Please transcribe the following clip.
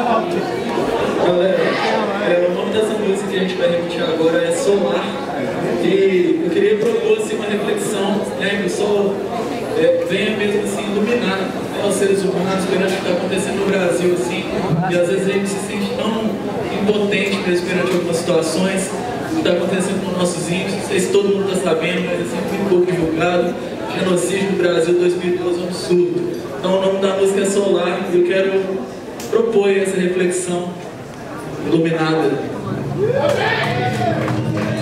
Galera, o nome dessa música que a gente vai repetir agora é Solar. E eu queria propor assim, uma reflexão, né, que o sol venha mesmo assim iluminar, né, os seres humanos perante o que está acontecendo no Brasil, assim, e às vezes a gente se sente tão impotente mesmo perante algumas situações, o que está acontecendo com nossos índios, não sei se todo mundo está sabendo, mas é sempre muito pouco divulgado. Genocídio no Brasil 2012 é um absurdo. Então o nome da música é Solar e eu quero propor essa reflexão iluminada.